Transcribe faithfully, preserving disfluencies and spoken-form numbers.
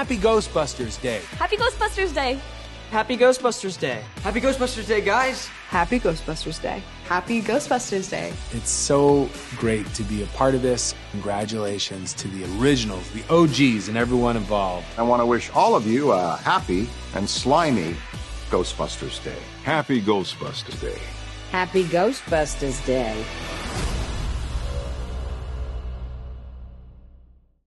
Happy Ghostbusters Day. Happy Ghostbusters Day. Happy Ghostbusters Day. Happy Ghostbusters Day, guys. Happy Ghostbusters Day. Happy Ghostbusters Day. It's so great to be a part of this. Congratulations to the originals, the O Gs, and everyone involved. I want to wish all of you a happy and slimy Ghostbusters Day. Happy Ghostbusters Day. Happy Ghostbusters Day.